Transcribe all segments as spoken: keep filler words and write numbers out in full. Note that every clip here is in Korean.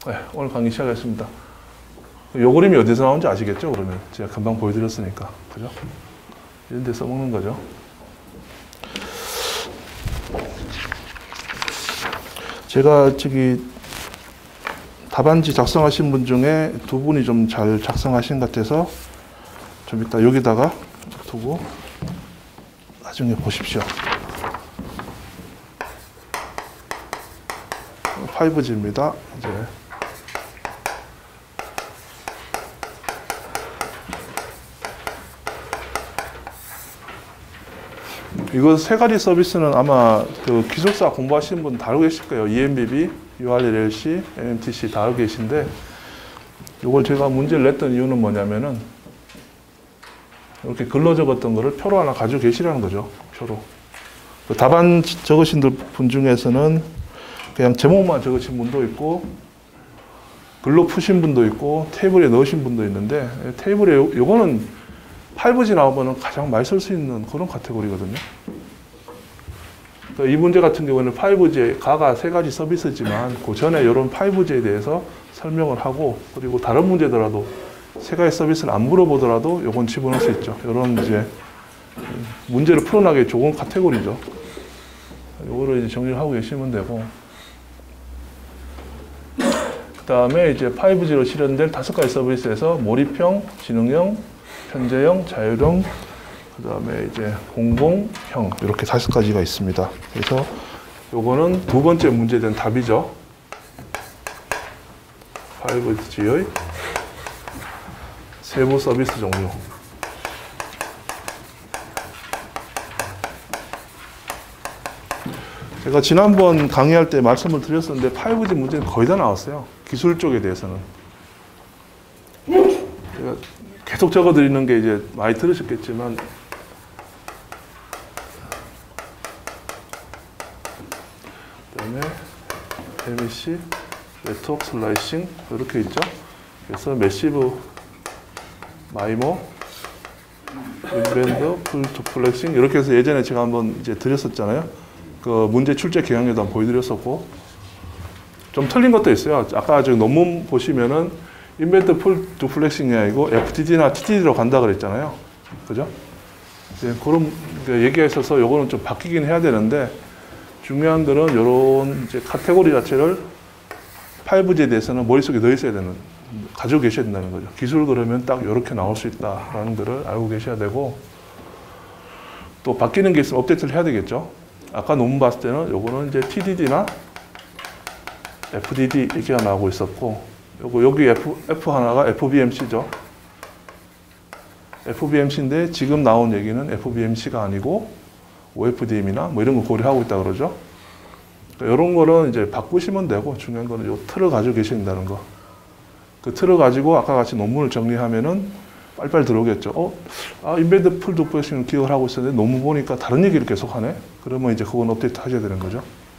네, 오늘 강의 시작하겠습니다. 요 그림이 어디서 나온지 아시겠죠? 그러면 제가 금방 보여드렸으니까, 그죠? 이런 데 써먹는 거죠. 제가 저기 답안지 작성하신 분 중에 두 분이 좀 잘 작성하신 것 같아서 좀 이따 여기다가 두고 나중에 보십시오. 파이브 지입니다. 이제 이거 세 가지 서비스는 아마 그 기술사 공부하시는 분 다 알고 계실 거예요. 이엠비비, 유알엘엘씨, 엠엠티씨 다 알고 계신데, 이걸 제가 문제를 냈던 이유는 뭐냐면은 이렇게 글로 적었던 거를 표로 하나 가지고 계시라는 거죠. 표로. 답안 적으신 분 중에서는 그냥 제목만 적으신 분도 있고, 글로 푸신 분도 있고, 테이블에 넣으신 분도 있는데, 테이블에 요, 요거는 파이브 지 나오면 가장 많이 쓸 수 있는 그런 카테고리거든요. 그러니까 이 문제 같은 경우에는 파이브 지, 가가 세 가지 서비스지만 그 전에 이런 파이브 지에 대해서 설명을 하고, 그리고 다른 문제더라도 세 가지 서비스를 안 물어보더라도 요건 집어넣을 수 있죠. 이런 이제 문제를 풀어나기 좋은 카테고리죠. 요거를 이제 정리를 하고 계시면 되고, 그 다음에 이제 파이브 지로 실현된 다섯 가지 서비스에서 몰입형, 지능형, 현재형, 자율형, 그 다음에 이제 공공형, 이렇게 다섯 가지가 있습니다. 그래서 요거는 두 번째 문제에 대한 답이죠. 파이브 지의 세부 서비스 종류. 제가 지난번 강의할 때 말씀을 드렸었는데 파이브 지 문제는 거의 다 나왔어요. 기술 쪽에 대해서는. 제가 계속 적어드리는 게 이제 많이 들으셨겠지만, 그 다음에 엠이씨, 네트워크 슬라이싱, 이렇게 있죠. 그래서 매시브 마이모, 인밴드, 풀투플렉싱, 이렇게 해서 예전에 제가 한번 이제 드렸었잖아요. 그 문제 출제 경향에도 한번 보여드렸었고, 좀 틀린 것도 있어요. 아까 지금 논문 보시면은 인밴드 풀 두플렉싱이 아니고 에프티디나 티티디로 간다 그랬잖아요. 그죠? 네, 그런 얘기가 있어서 요거는 좀 바뀌긴 해야 되는데, 중요한 거는 요런 이제 카테고리 자체를 파이브 지에 대해서는 머릿속에 넣어 있어야 되는, 가지고 계셔야 된다는 거죠. 기술 그러면 딱 요렇게 나올 수 있다라는 거를 알고 계셔야 되고, 또 바뀌는 게 있으면 업데이트를 해야 되겠죠. 아까 논문 봤을 때는 요거는 이제 티디디나 에프디디 얘기가 나오고 있었고, 요거 여기 F, F 하나가 에프비엠씨죠. 에프비엠씨인데 지금 나온 얘기는 에프비엠씨가 아니고 오에프디엠이나 뭐 이런 거 고려하고 있다 그러죠. 그러니까 이런 거는 이제 바꾸시면 되고, 중요한 거는 요 틀을 가지고 계신다는 거. 그 틀을 가지고 아까 같이 논문을 정리하면은 빨리빨리 들어오겠죠. 어? 아, 인밴드 풀 두플렉싱을 기억을 하고 있었는데 논문 보니까 다른 얘기를 계속 하네? 그러면 이제 그건 업데이트 하셔야 되는 거죠.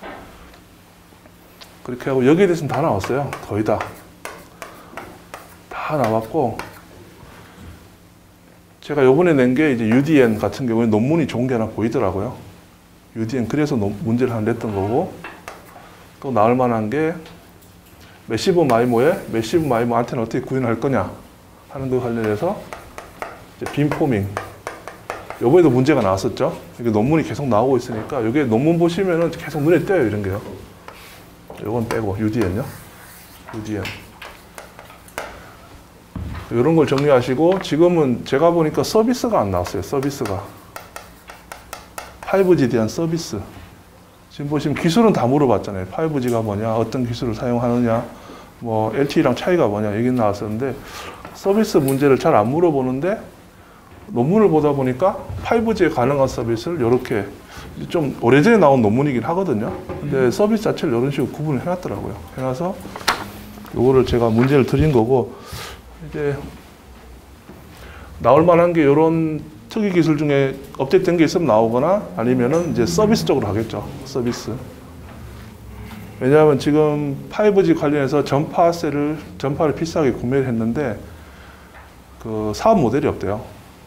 그렇게 하고 여기에 대해서는 다 나왔어요. 거의 다. 다 나왔고, 제가 요번에 낸 게 이제 유디엔 같은 경우에 논문이 좋은 게 하나 보이더라고요. 유디엔 그래서 논, 문제를 하나 냈던 거고, 또 나올 만한 게 매시브 마이모에 매시브 마이모 안테나 어떻게 구현할 거냐 하는 거 관련해서 이제 빔포밍. 요번에도 문제가 나왔었죠. 이게 논문이 계속 나오고 있으니까 여기 논문 보시면은 계속 눈에 띄어요, 이런 게요. 요건 빼고 유디엔요. 유디엔. 이런 걸 정리하시고, 지금은 제가 보니까 서비스가 안 나왔어요. 서비스가. 파이브 지에 대한 서비스. 지금 보시면 기술은 다 물어봤잖아요. 파이브 지가 뭐냐, 어떤 기술을 사용하느냐, 뭐 엘티이랑 차이가 뭐냐 얘기 나왔었는데, 서비스 문제를 잘 안 물어보는데 논문을 보다 보니까 파이브 지에 가능한 서비스를 이렇게 좀 오래전에 나온 논문이긴 하거든요. 근데 서비스 자체를 이런 식으로 구분을 해놨더라고요. 해놔서 이거를 제가 문제를 드린 거고, 이제 나올 만한 게 이런 특이 기술 중에 업데이트된 게 있으면 나오거나, 아니면은 이제 서비스 쪽으로 가겠죠. 서비스. 왜냐하면 지금 파이브 지 관련해서 전파셀을, 전파를 비싸게 구매를 했는데 그 사업 모델이 없대요.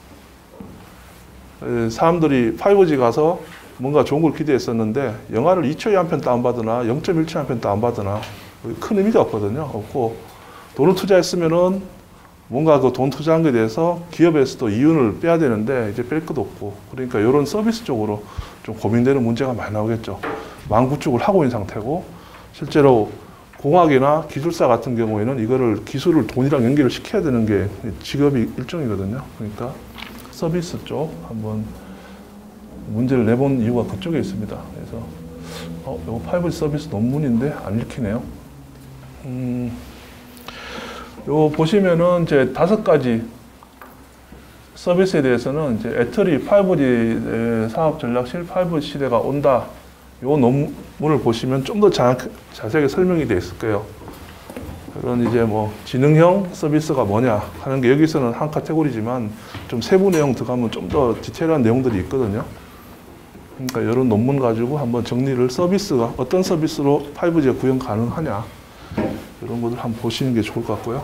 사람들이 파이브 지 가서 뭔가 좋은 걸 기대했었는데 영화를 이 초에 한 편 다운받으나 영 점 일 초에 한 편 다운받으나 큰 의미가 없거든요. 없고 돈을 투자했으면은 뭔가 그 돈 투자한 것에 대해서 기업에서도 이윤을 빼야 되는데 이제 뺄 것도 없고 그러니까 이런 서비스 쪽으로 좀 고민되는 문제가 많이 나오겠죠. 망구축을 하고 있는 상태고 실제로 공학이나 기술사 같은 경우에는 이거를 기술을 돈이랑 연결을 시켜야 되는 게 직업이 일종이거든요. 그러니까 서비스 쪽 한번 문제를 내본 이유가 그쪽에 있습니다. 그래서 어, 이거 파이브 지 서비스 논문인데 안 읽히네요. 음, 요 보시면은 이제 다섯 가지 서비스에 대해서는 이제 애터리 파이브 지 사업 전략실 파이브 지 시대가 온다. 요 논문을 보시면 좀 더 자세하게 설명이 되어 있을 거예요. 그런 이제 뭐 지능형 서비스가 뭐냐 하는 게 여기서는 한 카테고리지만 좀 세부 내용 들어가면 좀 더 디테일한 내용들이 있거든요. 그러니까 이런 논문 가지고 한번 정리를 서비스가 어떤 서비스로 파이브 지가 구현 가능하냐 이런 것들 한번 보시는 게 좋을 것 같고요.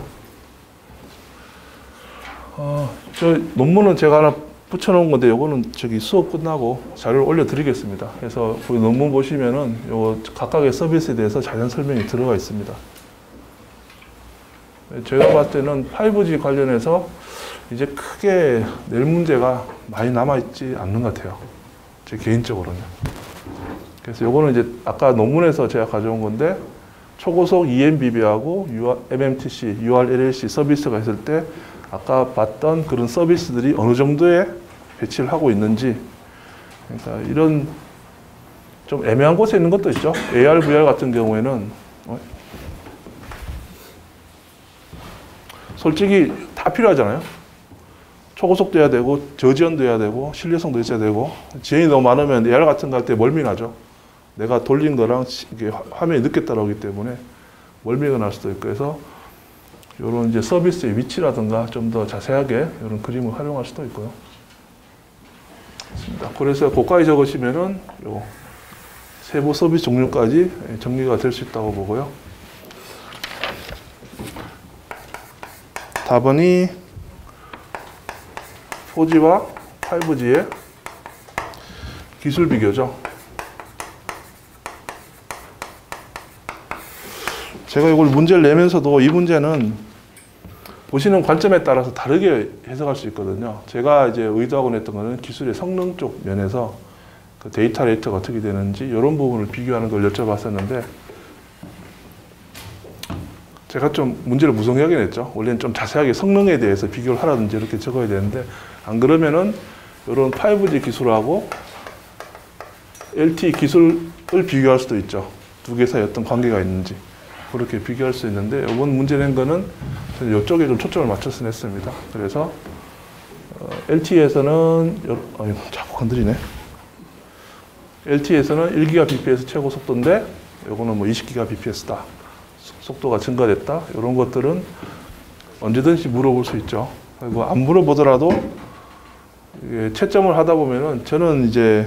어, 저 논문은 제가 하나 붙여놓은 건데 요거는 저기 수업 끝나고 자료를 올려드리겠습니다. 그래서 그 논문 보시면은 요 각각의 서비스에 대해서 자세한 설명이 들어가 있습니다. 제가 봤을 때는 파이브 지 관련해서 이제 크게 낼 문제가 많이 남아있지 않는 것 같아요. 제 개인적으로는. 그래서 요거는 이제 아까 논문에서 제가 가져온 건데 초고속 이엠비비하고 엠엠티씨, 유알엘엘씨 서비스가 있을 때 아까 봤던 그런 서비스들이 어느 정도의 배치를 하고 있는지 그러니까 이런 좀 애매한 곳에 있는 것도 있죠. 에이알, 브이알 같은 경우에는 솔직히 다 필요하잖아요. 초고속도 해야 되고 저지연도 해야 되고 신뢰성도 있어야 되고 지연이 너무 많으면 에이알 같은 거 할 때 멀미나죠. 내가 돌린 거랑 이게 화면이 늦게 따라오기 때문에 멀미가 날 수도 있고 그래서 이런 이제 서비스의 위치라든가 좀 더 자세하게 이런 그림을 활용할 수도 있고요. 그래서 고가에 적으시면은 요 세부 서비스 종류까지 정리가 될 수 있다고 보고요. 답은이 포지와 파이브 지의 기술 비교죠. 제가 이걸 문제를 내면서도 이 문제는 보시는 관점에 따라서 다르게 해석할 수 있거든요. 제가 이제 의도하고 냈던 거는 기술의 성능 쪽 면에서 그 데이터 레이트가 어떻게 되는지 이런 부분을 비교하는 걸 여쭤봤었는데 제가 좀 문제를 무성하게 냈죠. 원래는 좀 자세하게 성능에 대해서 비교를 하라든지 이렇게 적어야 되는데 안 그러면은 이런 파이브 지 기술하고 엘티이 기술을 비교할 수도 있죠. 두 개 사이에 어떤 관계가 있는지. 그렇게 비교할 수 있는데 이번 문제 낸 거는 이쪽에 좀 초점을 맞춰서 냈습니다. 그래서 어, 엘티이에서는 어, 자꾸 건드리네. 엘티이에서는 일 기가비피에스 최고 속도인데 이거는 뭐 이십 기가비피에스다. 속도가 증가됐다. 이런 것들은 언제든지 물어볼 수 있죠. 그리고 안 물어보더라도 이게 채점을 하다 보면은 저는 이제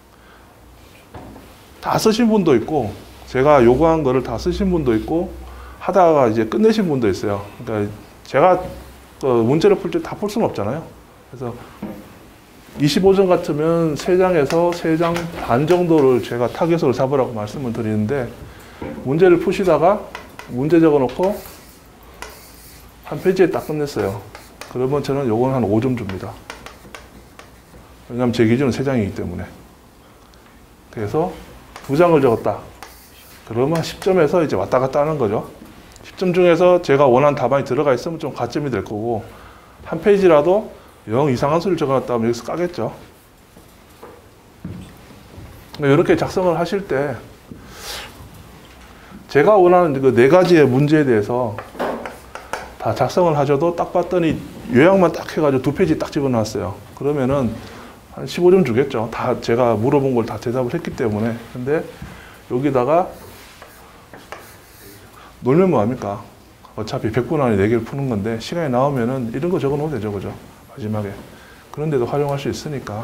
다 쓰신 분도 있고 제가 요구한 거를 다 쓰신 분도 있고 하다가 이제 끝내신 분도 있어요. 그러니까 제가 그 문제를 풀 때 다 풀 수는 없잖아요. 그래서 이십오 점 같으면 세 장에서 세 장 반 정도를 제가 타겟으로 잡으라고 말씀을 드리는데 문제를 푸시다가 문제 적어놓고 한 페이지에 딱 끝냈어요. 그러면 저는 요건 한 오 점 줍니다. 왜냐하면 제 기준은 세 장이기 때문에. 그래서 두 장을 적었다. 그러면 십 점에서 이제 왔다 갔다 하는 거죠. 십 점 중에서 제가 원하는 답안이 들어가 있으면 좀 가점이 될 거고 한 페이지라도 영 이상한 수를 적어놨다면 여기서 까겠죠. 이렇게 작성을 하실 때 제가 원하는 그 네 가지의 문제에 대해서 다 작성을 하셔도 딱 봤더니 요약만 딱 해가지고 두 페이지 딱 집어놨어요. 그러면은 한 십오 점 주겠죠. 다 제가 물어본 걸 다 대답을 했기 때문에. 근데 여기다가 놀면 뭐합니까? 어차피 백 분 안에 네 개를 푸는 건데 시간이 나오면은 이런 거 적어 놓으면 되죠. 그죠? 마지막에. 그런데도 활용할 수 있으니까.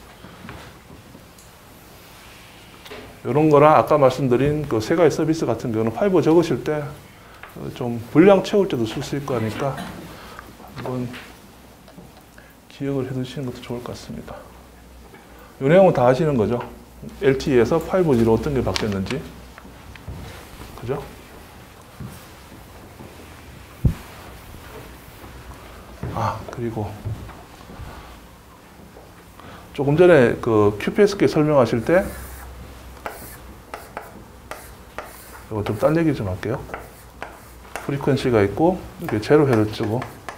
이런 거랑 아까 말씀드린 그 세 가지 서비스 같은 경우는 파이버 적으실 때 좀 분량 채울 때도 쓸 수 있고 하니까 한번 기억을 해 두시는 것도 좋을 것 같습니다. 이 내용은 다 아시는 거죠? 엘티이에서 파이브 지로 어떤 게 바뀌었는지. 그죠? 그리고 조금 전에 그 큐피에스케이 설명하실 때 이거 좀 딴 얘기 좀 할게요. 프리퀀시가 있고 이게 제로 헤르츠고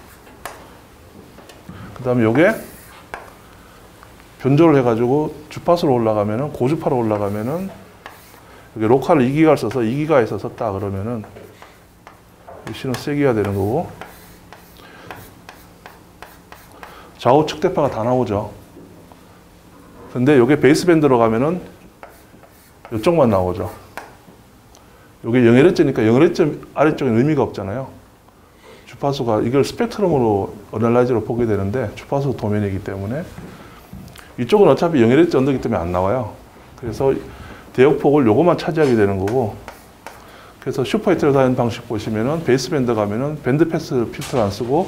그 다음에 요게 변조를 해가지고 주파수로 올라가면은 고주파로 올라가면은 여기 로컬을 이 기가를 써서 이 기가에서 썼다 그러면은 신호 세 기가 되는 거고 좌우 측대파가 다 나오죠. 근데 요게 베이스밴드로 가면은 이쪽만 나오죠. 요게 영 헤르츠니까 영 헤르츠 아래쪽엔 의미가 없잖아요. 주파수가 이걸 스펙트럼으로 어널라이즈로 보게 되는데 주파수 도면이기 때문에 이쪽은 어차피 영 헤르츠 언더이기 때문에 안 나와요. 그래서 대역폭을 요것만 차지하게 되는 거고 그래서 슈퍼 헤테로다인 방식 보시면은 베이스밴드 가면은 밴드 패스 필터를 안 쓰고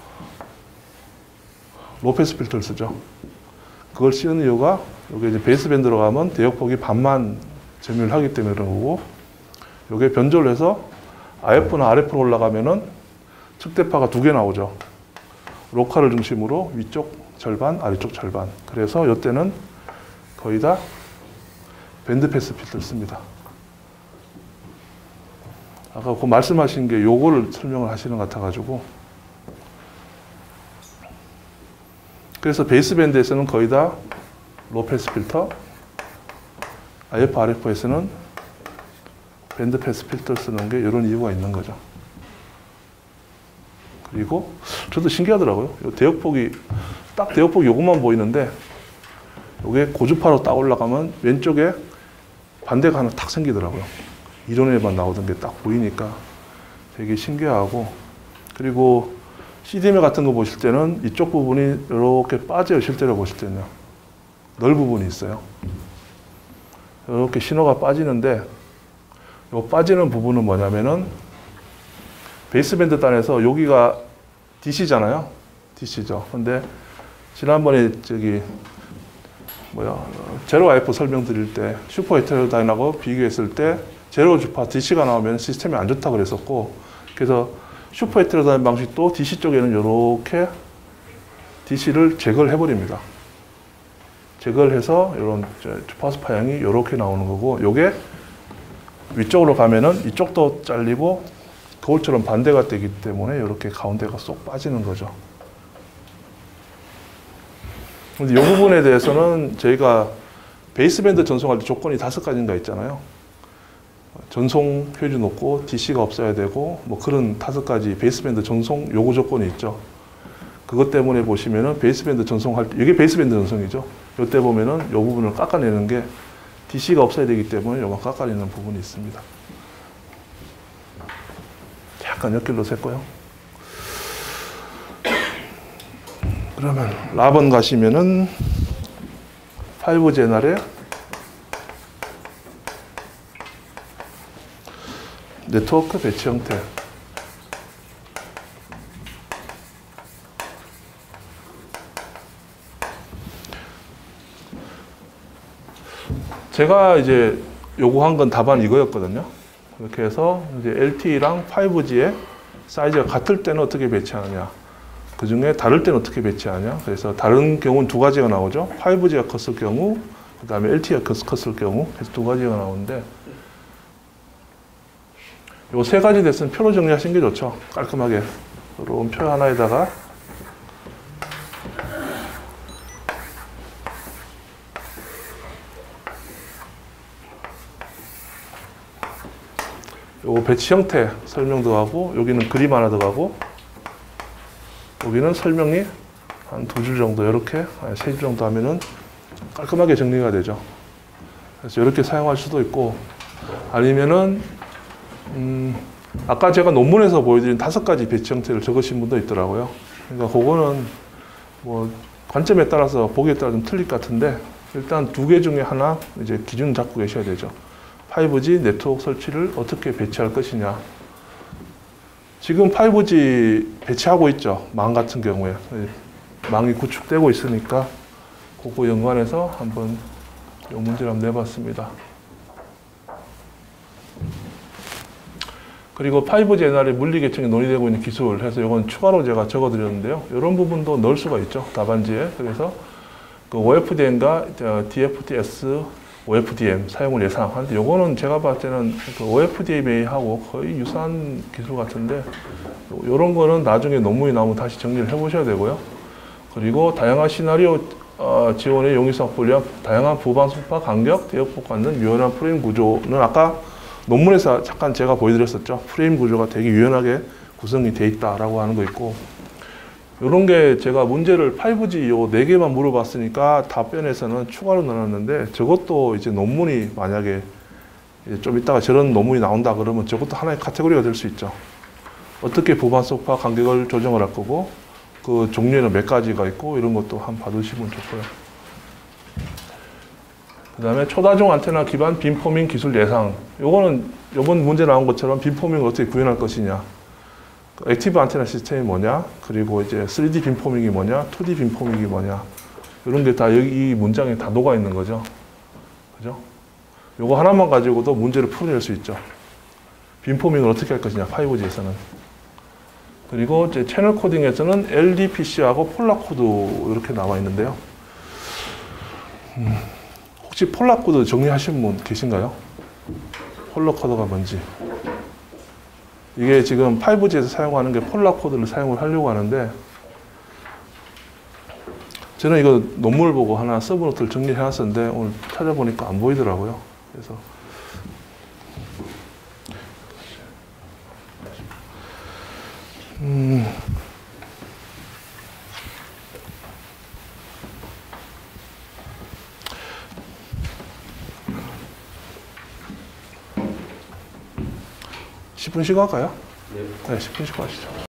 로 패스 필터를 쓰죠. 그걸 쓰는 이유가 여기 이제 베이스밴드로 가면 대역폭이 반만 점유를 하기 때문에 그런 거고 요게 변조를 해서 아이에프나 알에프로 올라가면은 측대파가 두 개 나오죠. 로컬을 중심으로 위쪽 절반, 아래쪽 절반. 그래서 이때는 거의 다 밴드 패스 필터를 씁니다. 아까 그 말씀하신 게 요거를 설명을 하시는 것 같아가지고 그래서 베이스밴드에서는 거의 다 로 패스 필터, 아이에프, 알에프에서는 밴드 패스 필터를 쓰는 게 이런 이유가 있는 거죠. 그리고 저도 신기하더라고요. 요 대역폭이 딱 대역폭이 요것만 보이는데 요게 고주파로 딱 올라가면 왼쪽에 반대가 하나 탁 생기더라고요. 이론에만 나오던 게 딱 보이니까 되게 신기하고 그리고 씨디엠에 같은 거 보실 때는 이쪽 부분이 이렇게 빠져요. 실제로 보실 때는요. 널 부분이 있어요. 이렇게 신호가 빠지는데 요 빠지는 부분은 뭐냐면은 베이스밴드 단에서 여기가 디씨잖아요. 디씨죠. 근데 지난번에 저기 뭐야 제로 아이에프 설명드릴 때 슈퍼 헤테로다인하고 비교했을 때 제로 주파 디씨가 나오면 시스템이 안 좋다 그랬었고 그래서 슈퍼 헤테로다인 방식도 디씨 쪽에는 이렇게 디씨를 제거를 해버립니다. 제거를 해서 이런 주파수 파형이 이렇게 나오는 거고 요게 위쪽으로 가면은 이쪽도 잘리고 거울처럼 반대가 되기 때문에 이렇게 가운데가 쏙 빠지는 거죠. 근데 이 부분에 대해서는 저희가 베이스밴드 전송할 때 조건이 다섯 가지인가 있잖아요. 전송 효율이 높고 디씨가 없어야 되고 뭐 그런 다섯 가지 베이스밴드 전송 요구 조건이 있죠. 그것 때문에 보시면은 베이스밴드 전송할 때 이게 베이스밴드 전송이죠. 이때 보면은 이 부분을 깎아내는 게 디씨가 없어야 되기 때문에 요만 깎아내는 부분이 있습니다. 약간 옆길로 샜고요. 그러면 라번 가시면은 파이브 제널의 네트워크 배치 형태. 제가 이제 요구한 건 답안 이거였거든요. 이렇게 해서 이제 엘티이랑 파이브 지의 사이즈가 같을 때는 어떻게 배치하느냐. 그 중에 다를 때는 어떻게 배치하냐. 그래서 다른 경우는 두 가지가 나오죠. 파이브 지가 컸을 경우, 그 다음에 엘티이가 컸을 경우. 그래서 두 가지가 나오는데, 요 세 가지 됐으면 표로 정리하시는 게 좋죠. 깔끔하게. 이런 표 하나에다가 요 배치 형태 설명도 하고 여기는 그림 하나 들어가고 여기는 설명이 한 두 줄 정도 이렇게 세 줄 정도 하면은 깔끔하게 정리가 되죠. 그래서 이렇게 사용할 수도 있고 아니면은 음 아까 제가 논문에서 보여드린 다섯 가지 배치 형태를 적으신 분도 있더라고요. 그러니까 그거는 뭐 관점에 따라서 보기에 따라 좀 틀릴 것 같은데 일단 두 개 중에 하나 이제 기준 잡고 계셔야 되죠. 파이브 지 네트워크 설치를 어떻게 배치할 것이냐. 지금 파이브 지 배치하고 있죠. 망 같은 경우에. 망이 구축되고 있으니까 그거 연관해서 한번 이 문제를 한번 내봤습니다. 그리고 파이브지 옛날에 물리계층이 논의되고 있는 기술 해서 이건 추가로 제가 적어드렸는데요. 이런 부분도 넣을 수가 있죠. 답안지에. 그래서 그 오에프디엠과 디에프티에스, 오에프디엠 사용을 예상하는데 요거는 제가 봤을 때는 그 오에프디엠하고 거의 유사한 기술 같은데 이런 거는 나중에 논문이 나오면 다시 정리를 해보셔야 되고요. 그리고 다양한 시나리오 어, 지원의 용이성 분리한 다양한 부반속파 간격 대역폭 갖는 유연한 프레임 구조는 아까 논문에서 잠깐 제가 보여드렸었죠. 프레임 구조가 되게 유연하게 구성이 돼 있다라고 하는 거 있고 이런 게 제가 문제를 파이브지 요 네 개만 물어봤으니까 답변에서는 추가로 넣어놨는데 저것도 이제 논문이 만약에 이제 좀 이따가 저런 논문이 나온다 그러면 저것도 하나의 카테고리가 될 수 있죠. 어떻게 부반속파 간격을 조정을 할 거고 그 종류에는 몇 가지가 있고 이런 것도 한번 봐두시면 좋고요. 그 다음에 초다중 안테나 기반 빔포밍 기술 예상. 요거는 요번 문제 나온 것처럼 빔포밍을 어떻게 구현할 것이냐. 액티브 안테나 시스템이 뭐냐. 그리고 이제 쓰리디 빔포밍이 뭐냐. 투디 빔포밍이 뭐냐. 이런 게 다 여기 이 문장에 다 녹아 있는 거죠. 그죠? 요거 하나만 가지고도 문제를 풀어낼 수 있죠. 빔포밍을 어떻게 할 것이냐. 파이브지에서는. 그리고 이제 채널 코딩에서는 엘디피씨하고 폴라코드 이렇게 나와 있는데요. 음. 혹시 폴라코드 정리하신 분 계신가요? 폴라코드가 뭔지. 이게 지금 파이브지에서 사용하는 게 폴라코드를 사용을 하려고 하는데 저는 이거 논문을 보고 하나 서브노트를 정리해 놨었는데 오늘 찾아보니까 안 보이더라고요. 그래서 음. 십 분씩 할까요? 네. 네, 십 분씩 하시죠.